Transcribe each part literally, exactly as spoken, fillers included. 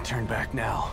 turn back now.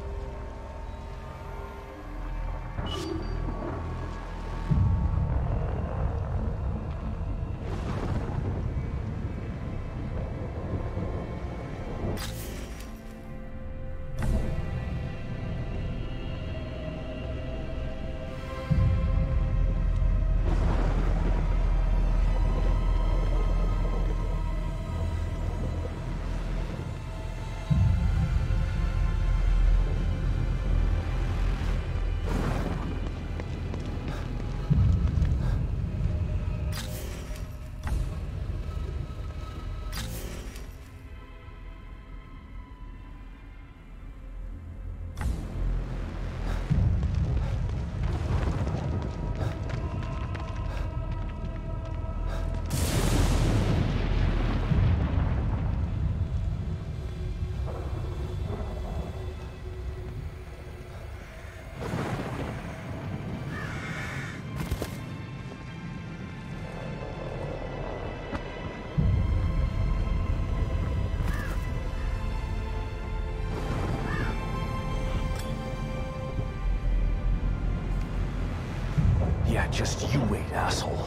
Yeah, just you wait, asshole.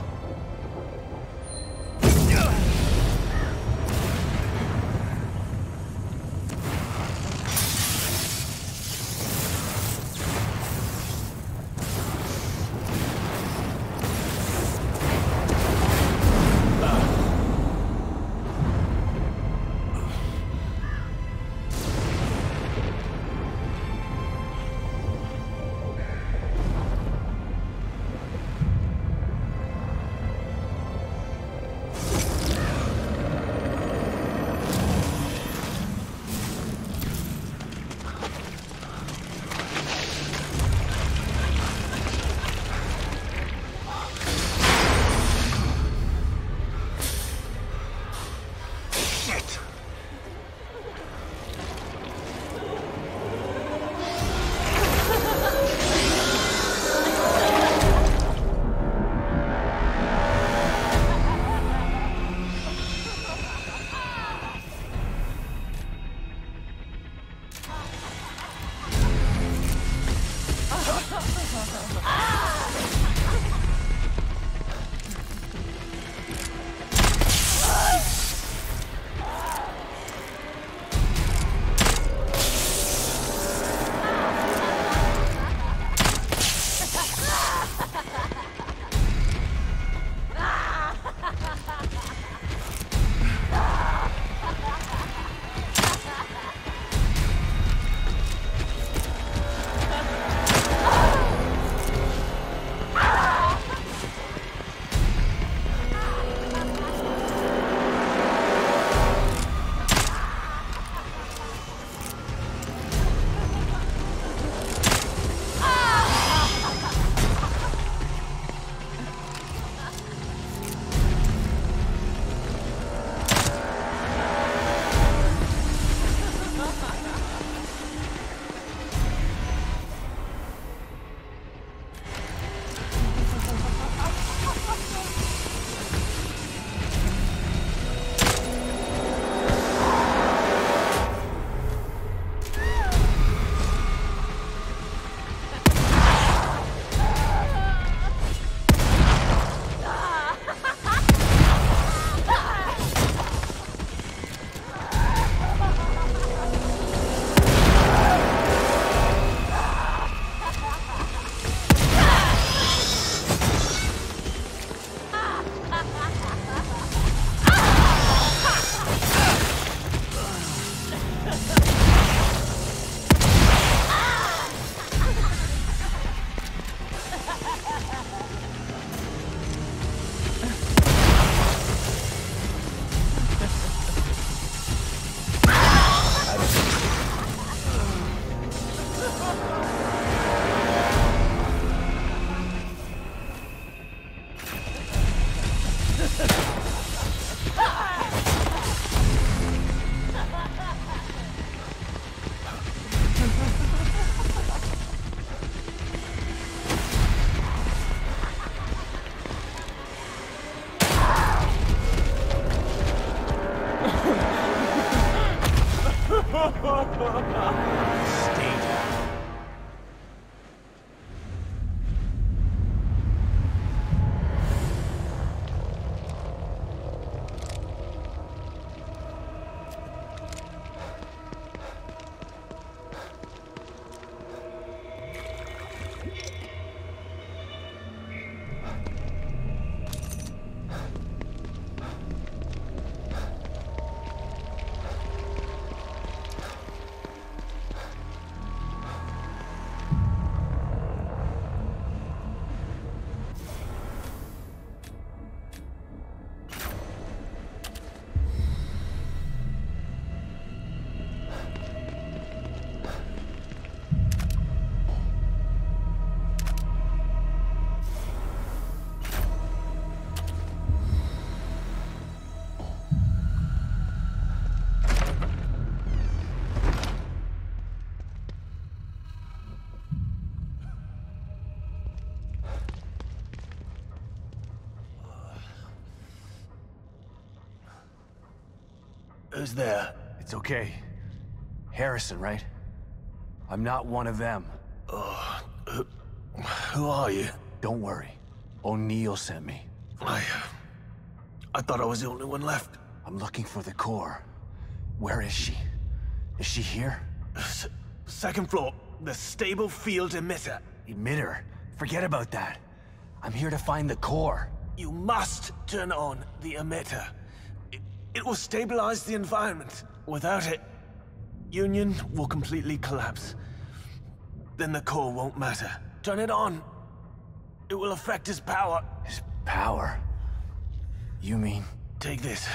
was there. It's okay. Harrison, right? I'm not one of them. Oh, who, who are you? Don't worry. O'Neill sent me. I... I thought I was the only one left. I'm looking for the core. Where is she? Is she here? S second floor, the stable field emitter. Emitter? Forget about that. I'm here to find the core. You must turn on the emitter. It, it will stabilize the environment. Without it, Union will completely collapse. Then the core won't matter. Turn it on. It will affect his power. His power? You mean? Take this.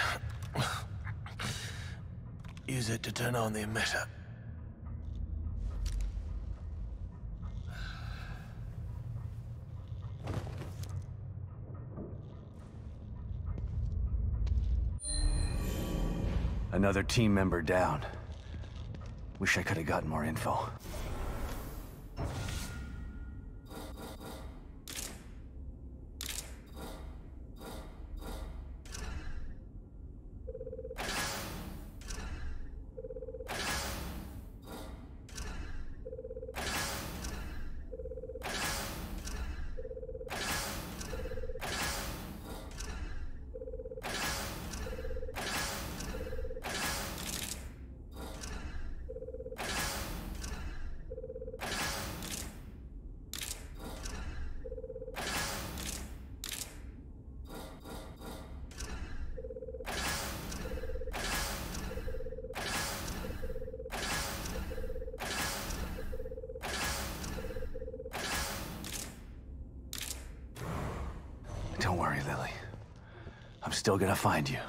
Use it to turn on the emitter. Another team member down. Wish I could have gotten more info. Don't worry, Lily. I'm still gonna find you.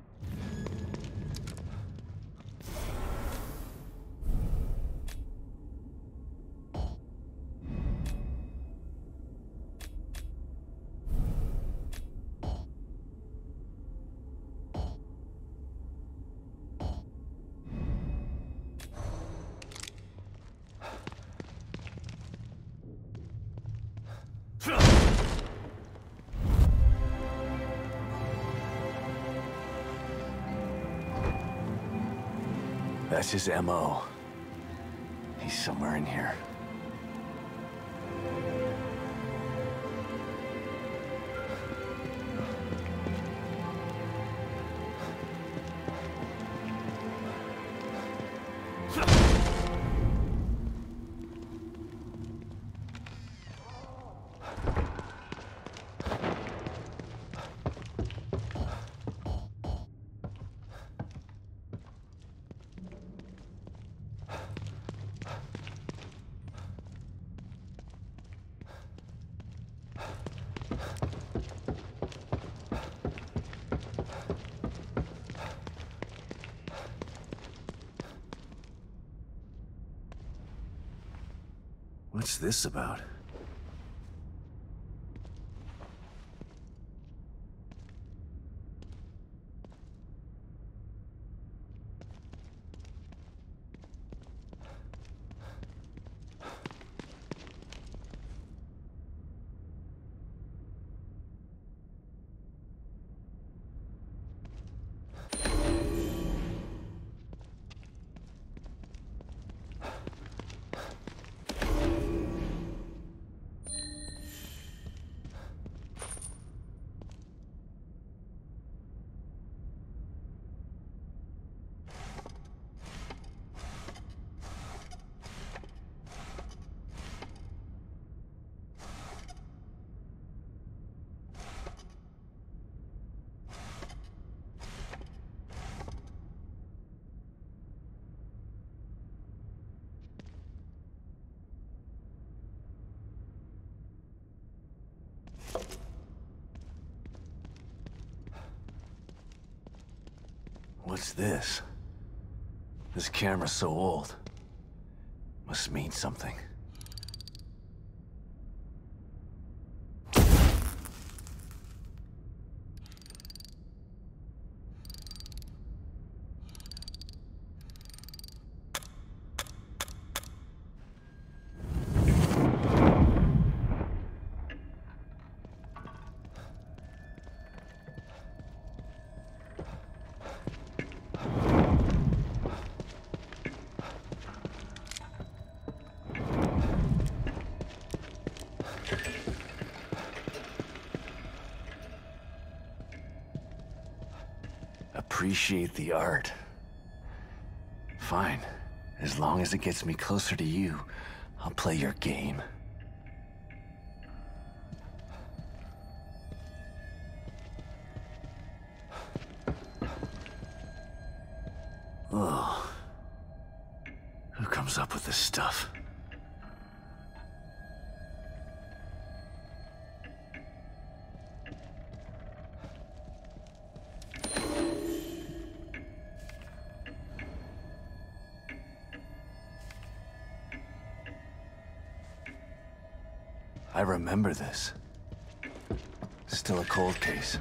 That's his M O. He's somewhere in here. What's this about? What's this? This camera's so old. Must mean something. appreciate the art. Fine. As long as it gets me closer to you, I'll play your game. Ugh. Who comes up with this stuff? I remember this. Still a cold case.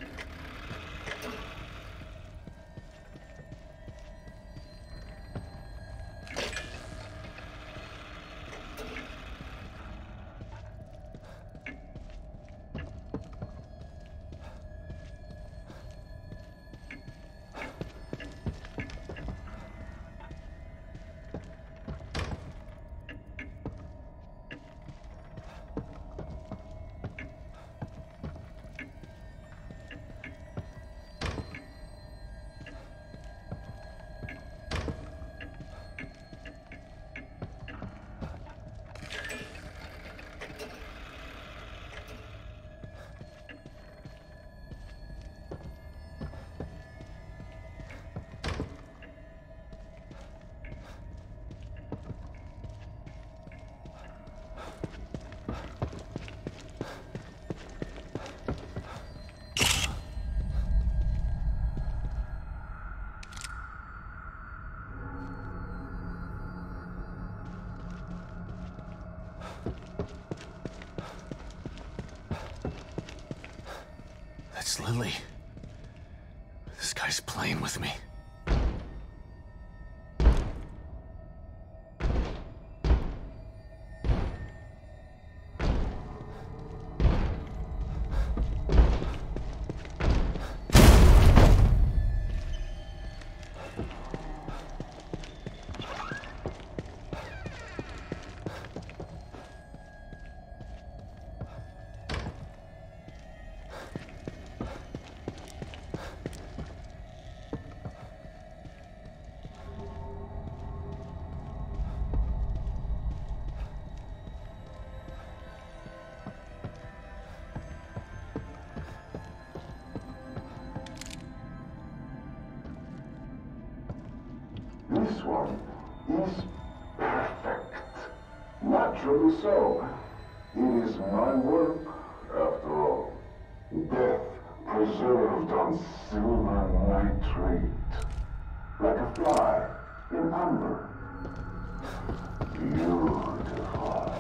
That's Lily. This guy's playing with me. This one is perfect. Naturally so. It is my work, after all. Death preserved on silver nitrate. Like a fly in amber. Beautiful.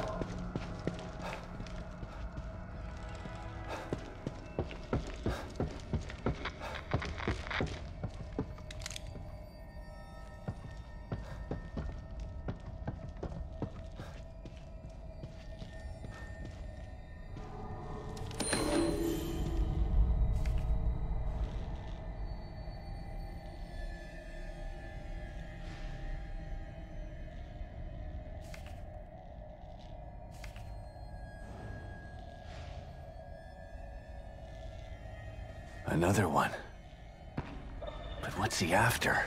Another one. But what's he after?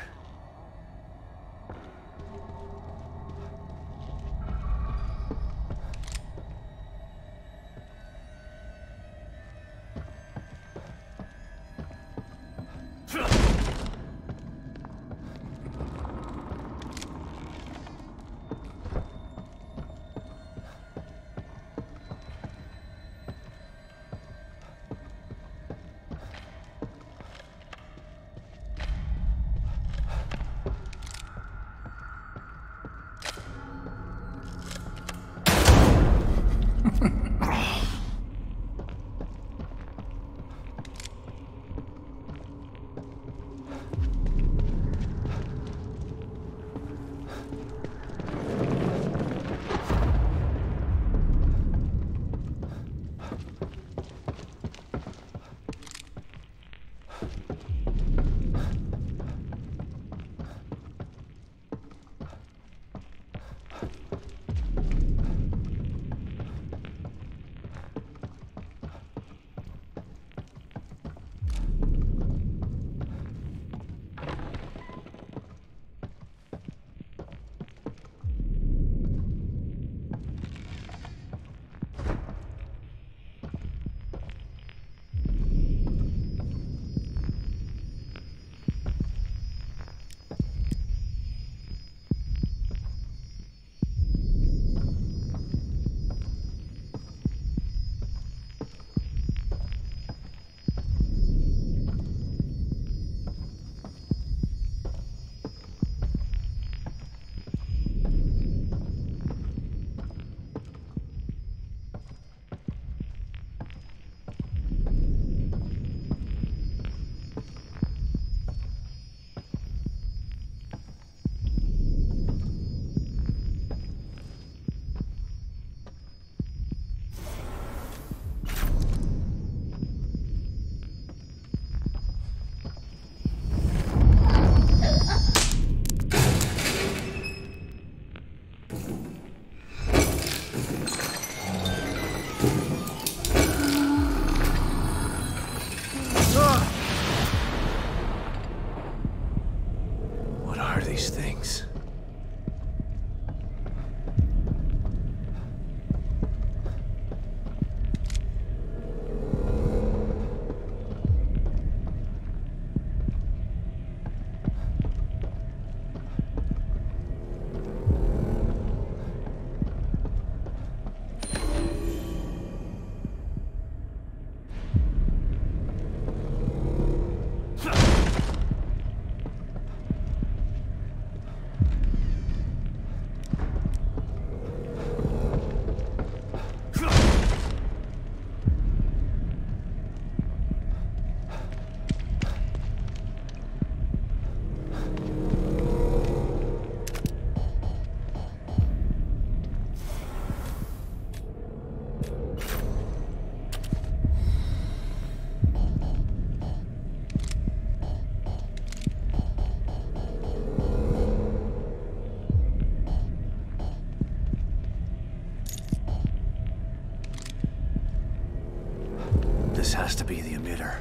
This has to be the emitter.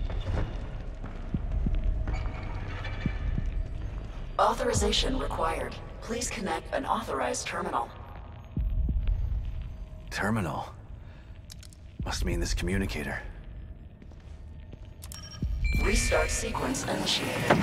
Authorization required. Please connect an authorized terminal. Terminal? Must mean this communicator. Restart sequence initiated.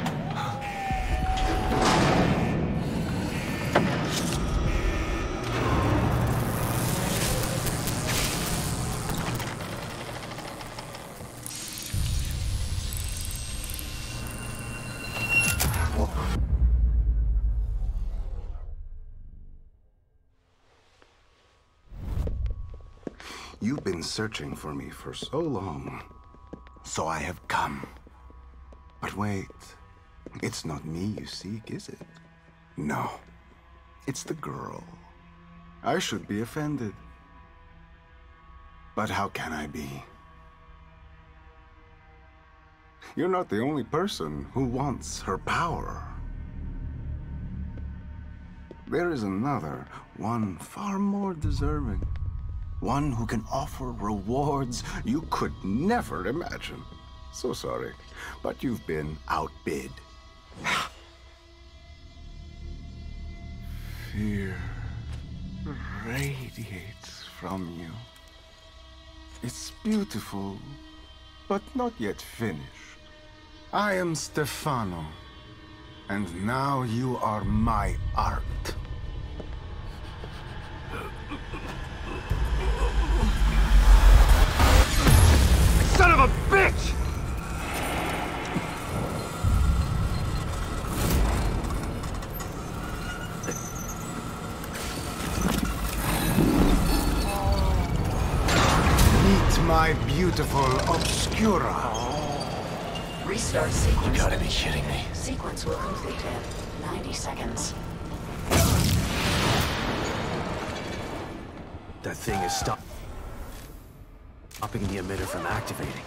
You've been searching for me for so long, so I have come. But wait, it's not me you seek, is it? No, it's the girl. I should be offended. But how can I be? You're not the only person who wants her power. There is another, one far more deserving. One who can offer rewards you could never imagine. So sorry, but you've been outbid. Fear radiates from you. It's beautiful, but not yet finished. I am Stefano, and now you are my art. Son of a bitch! Meet my beautiful Obscura. Restart sequence. You gotta be kidding me. Sequence will complete in ninety seconds. That thing is stop stopping the emitter from activating.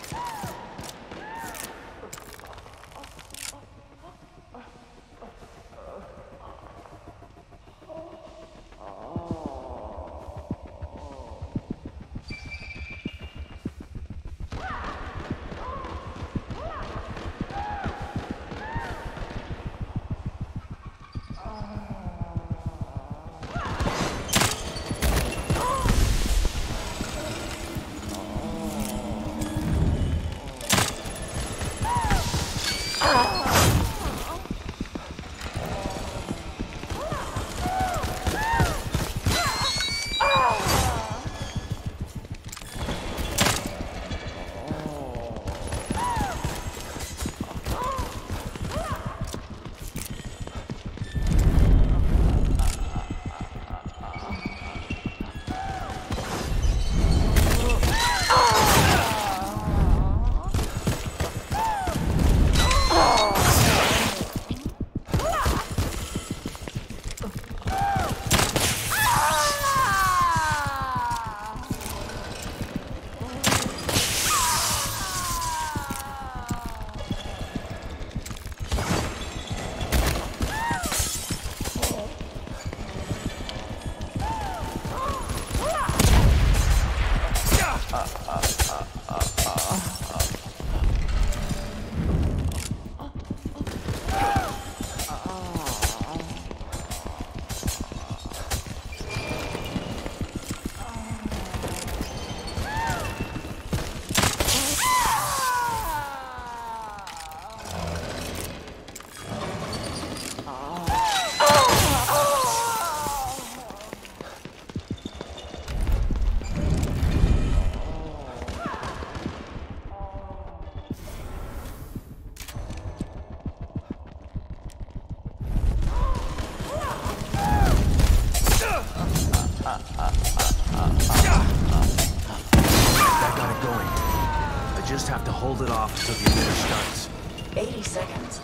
Have to hold it off until the emitter starts. eighty seconds.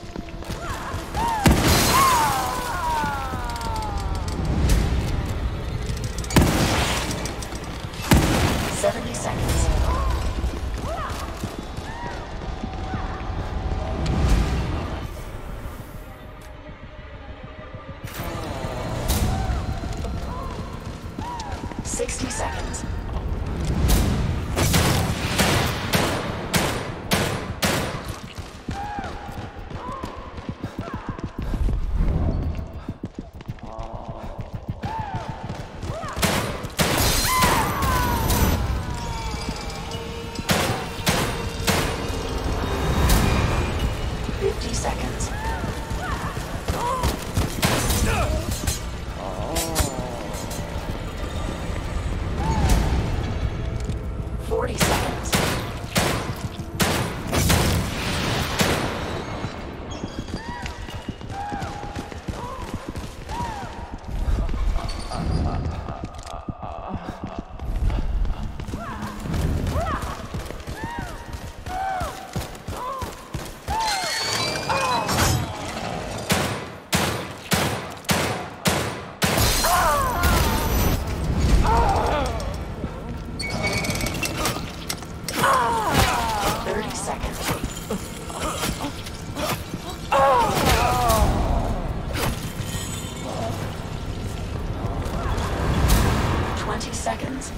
seventy seconds. sixty seconds. seconds.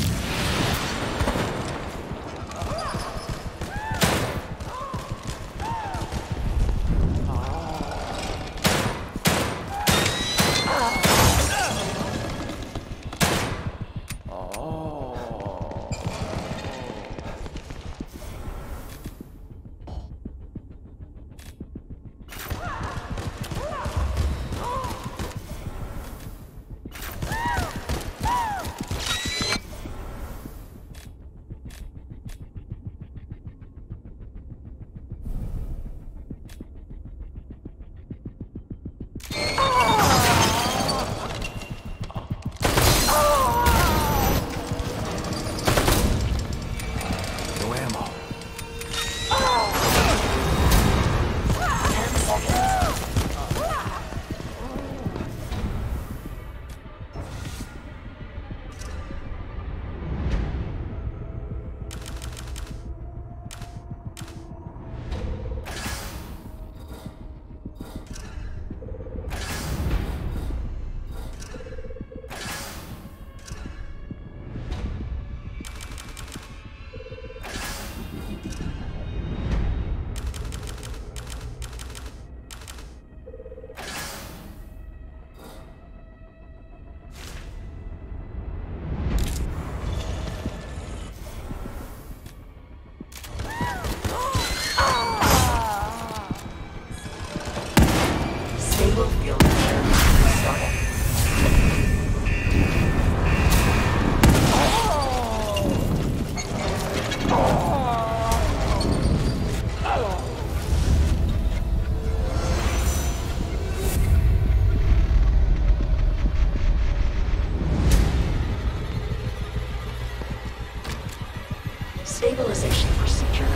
Stabilization procedure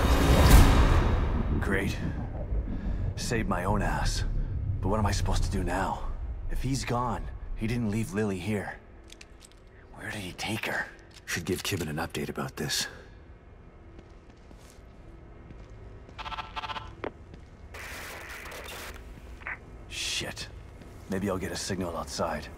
complete. Great. Saved my own ass. But what am I supposed to do now? If he's gone, he didn't leave Lily here. Where did he take her? Should give Kibben an update about this. Shit. Maybe I'll get a signal outside.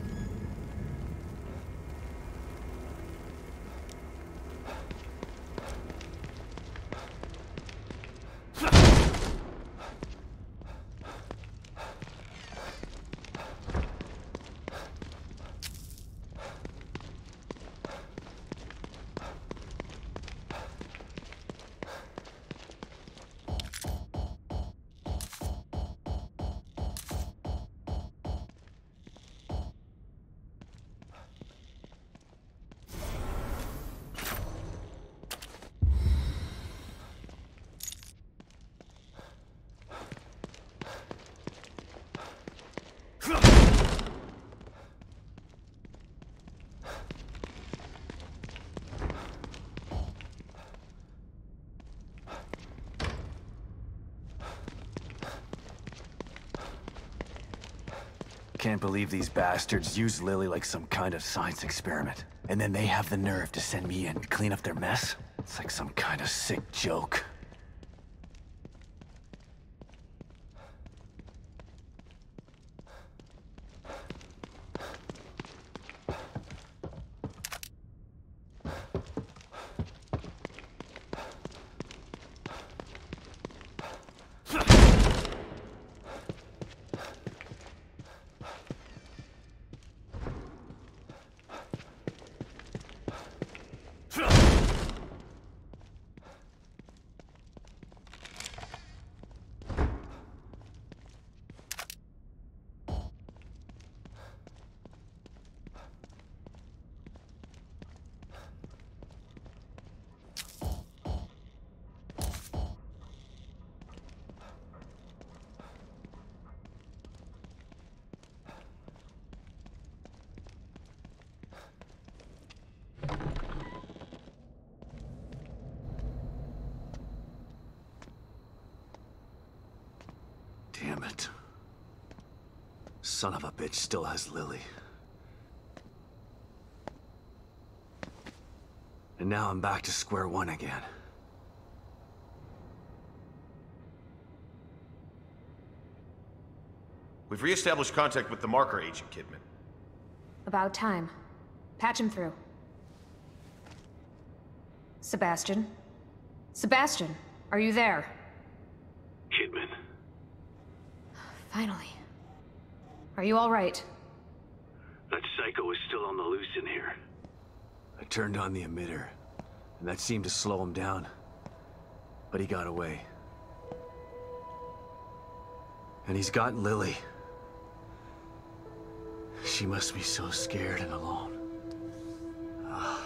Can't believe these bastards used Lily like some kind of science experiment. And then they have the nerve to send me in to clean up their mess? It's like some kind of sick joke. Damn it. Son of a bitch still has Lily. And now I'm back to square one again. We've re-established contact with the marker agent, Kidman. About time. Patch him through. Sebastian? Sebastian, are you there? Kidman. Finally. Are you all right? That psycho is still on the loose in here. I turned on the emitter, and that seemed to slow him down. But he got away. And he's got Lily. She must be so scared and alone. Ah.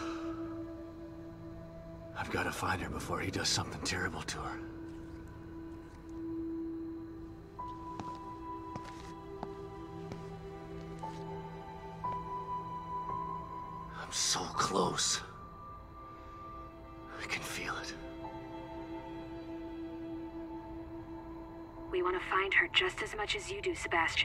I've got to find her before he does something terrible to her. I'm so close. I can feel it. We want to find her just as much as you do, Sebastian.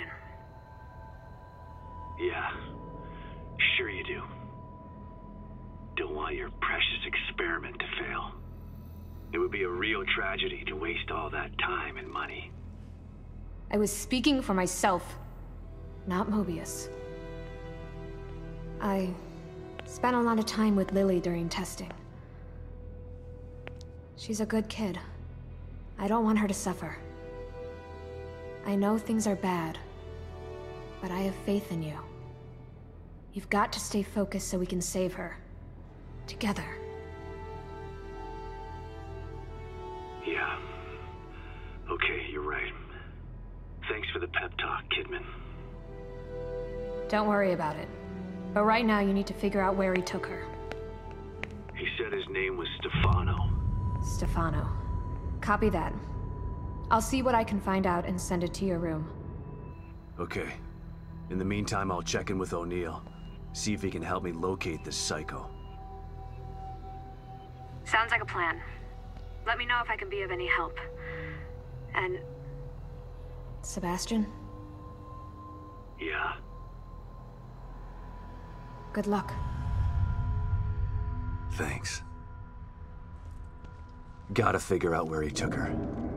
Yeah, sure you do. Don't want your precious experiment to fail. It would be a real tragedy to waste all that time and money. I was speaking for myself, not Mobius. I spent a lot of time with Lily during testing. She's a good kid. I don't want her to suffer. I know things are bad, but I have faith in you. You've got to stay focused so we can save her. Together. Yeah. Okay, you're right. Thanks for the pep talk, Kidman. Don't worry about it. But right now you need to figure out where he took her. He said his name was Stefano. Stefano. Copy that. I'll see what I can find out and send it to your room. Okay. In the meantime, I'll check in with O'Neill. See if he can help me locate this psycho. Sounds like a plan. Let me know if I can be of any help. And... Sebastian? Yeah. Good luck. Thanks. Gotta figure out where he took her.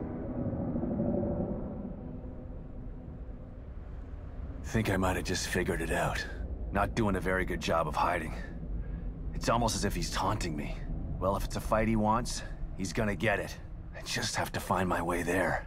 Think I might have just figured it out. Not doing a very good job of hiding. It's almost as if he's taunting me. Well, if it's a fight he wants, he's gonna get it. I just have to find my way there.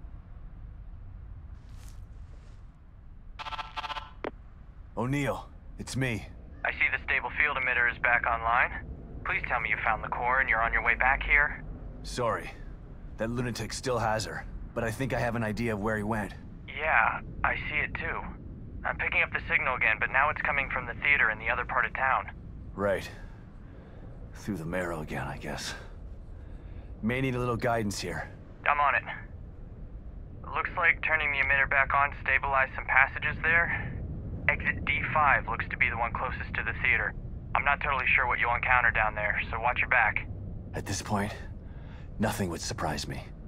O'Neill, it's me. I see the stable field emitter is back online. Please tell me you found the core and you're on your way back here. Sorry. That lunatic still has her, but I think I have an idea of where he went. Yeah, I see it too. I'm picking up the signal again, but now it's coming from the theater in the other part of town. Right. Through the marrow again, I guess. May need a little guidance here. I'm on it. Looks like turning the emitter back on stabilized some passages there. Exit D five looks to be the one closest to the theater. I'm not totally sure what you'll encounter down there, so watch your back. At this point, nothing would surprise me.